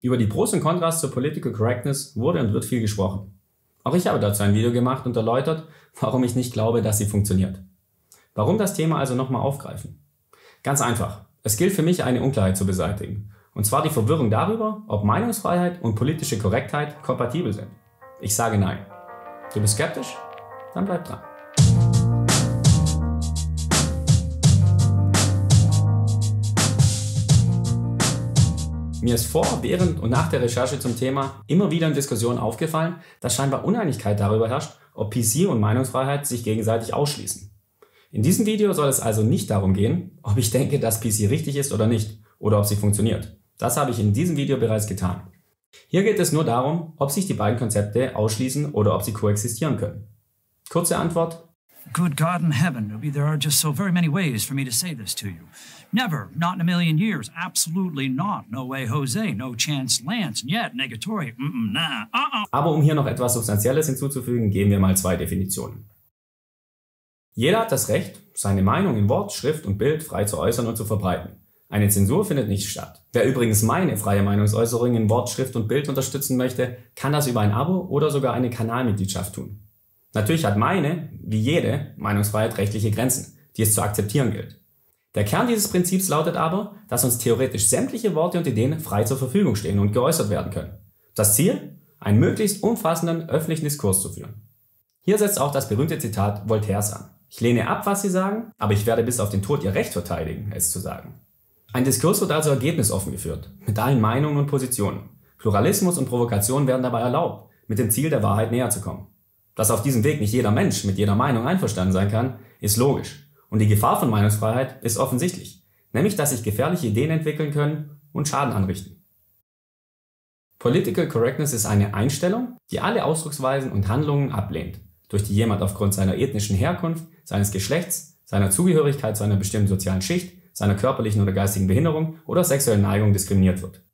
Über die Pros und Kontras zur Political Correctness wurde und wird viel gesprochen. Auch ich habe dazu ein Video gemacht und erläutert, warum ich nicht glaube, dass sie funktioniert. Warum das Thema also nochmal aufgreifen? Ganz einfach. Es gilt für mich, eine Unklarheit zu beseitigen. Und zwar die Verwirrung darüber, ob Meinungsfreiheit und politische Korrektheit kompatibel sind. Ich sage nein. Du bist skeptisch? Dann bleib dran. Mir ist vor, während und nach der Recherche zum Thema immer wieder in Diskussionen aufgefallen, dass scheinbar Uneinigkeit darüber herrscht, ob PC und Meinungsfreiheit sich gegenseitig ausschließen. In diesem Video soll es also nicht darum gehen, ob ich denke, dass PC richtig ist oder nicht, oder ob sie funktioniert. Das habe ich in diesem Video bereits getan. Hier geht es nur darum, ob sich die beiden Konzepte ausschließen oder ob sie koexistieren können. Kurze Antwort. Good God in heaven, there are just so very many ways for me to say this to you. Never, not in a million years, absolutely not. No way, Jose, no chance, Lance, yet, negatory, nah, Aber um hier noch etwas Substanzielles hinzuzufügen, geben wir mal zwei Definitionen. Jeder hat das Recht, seine Meinung in Wort, Schrift und Bild frei zu äußern und zu verbreiten. Eine Zensur findet nicht statt. Wer übrigens meine freie Meinungsäußerung in Wort, Schrift und Bild unterstützen möchte, kann das über ein Abo oder sogar eine Kanalmitgliedschaft tun. Natürlich hat meine, wie jede, Meinungsfreiheit rechtliche Grenzen, die es zu akzeptieren gilt. Der Kern dieses Prinzips lautet aber, dass uns theoretisch sämtliche Worte und Ideen frei zur Verfügung stehen und geäußert werden können. Das Ziel? Einen möglichst umfassenden öffentlichen Diskurs zu führen. Hier setzt auch das berühmte Zitat Voltaires an. Ich lehne ab, was Sie sagen, aber ich werde bis auf den Tod Ihr Recht verteidigen, es zu sagen. Ein Diskurs wird also ergebnisoffen geführt, mit allen Meinungen und Positionen. Pluralismus und Provokation werden dabei erlaubt, mit dem Ziel der Wahrheit näher zu kommen. Dass auf diesem Weg nicht jeder Mensch mit jeder Meinung einverstanden sein kann, ist logisch. Und die Gefahr von Meinungsfreiheit ist offensichtlich, nämlich dass sich gefährliche Ideen entwickeln können und Schaden anrichten. Political Correctness ist eine Einstellung, die alle Ausdrucksweisen und Handlungen ablehnt, durch die jemand aufgrund seiner ethnischen Herkunft, seines Geschlechts, seiner Zugehörigkeit zu einer bestimmten sozialen Schicht, seiner körperlichen oder geistigen Behinderung oder sexuellen Neigung diskriminiert wird.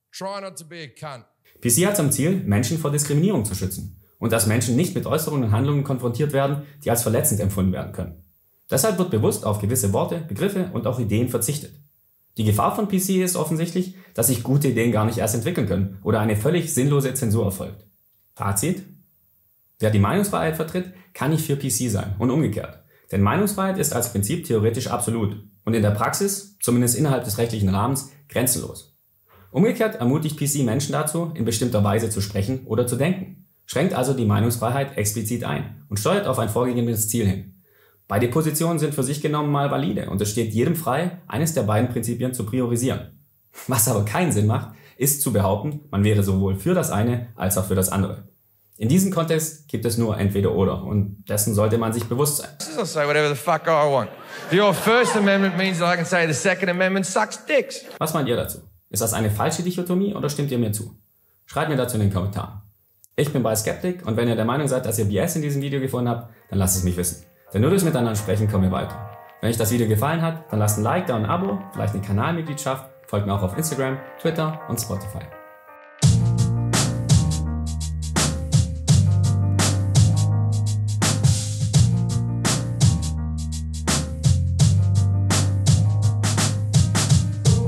PC hat zum Ziel, Menschen vor Diskriminierung zu schützen und dass Menschen nicht mit Äußerungen und Handlungen konfrontiert werden, die als verletzend empfunden werden können. Deshalb wird bewusst auf gewisse Worte, Begriffe und auch Ideen verzichtet. Die Gefahr von PC ist offensichtlich, dass sich gute Ideen gar nicht erst entwickeln können oder eine völlig sinnlose Zensur erfolgt. Fazit? Wer die Meinungsfreiheit vertritt, kann nicht für PC sein und umgekehrt. Denn Meinungsfreiheit ist als Prinzip theoretisch absolut und in der Praxis, zumindest innerhalb des rechtlichen Rahmens, grenzenlos. Umgekehrt ermutigt PC Menschen dazu, in bestimmter Weise zu sprechen oder zu denken, schränkt also die Meinungsfreiheit explizit ein und steuert auf ein vorgegebenes Ziel hin. Beide Positionen sind für sich genommen mal valide und es steht jedem frei, eines der beiden Prinzipien zu priorisieren. Was aber keinen Sinn macht, ist zu behaupten, man wäre sowohl für das eine als auch für das andere. In diesem Kontext gibt es nur entweder oder und dessen sollte man sich bewusst sein. I'll say whatever the fuck I want. Your First Amendment means that I can say the Second Amendment sucks dicks. Was meint ihr dazu? Ist das eine falsche Dichotomie oder stimmt ihr mir zu? Schreibt mir dazu in den Kommentaren. Ich bin bei Skeptic und wenn ihr der Meinung seid, dass ihr BS in diesem Video gefunden habt, dann lasst es mich wissen. Denn nur durch Miteinander sprechen kommen wir weiter. Wenn euch das Video gefallen hat, dann lasst ein Like da und ein Abo, vielleicht eine Kanalmitgliedschaft, folgt mir auch auf Instagram, Twitter und Spotify.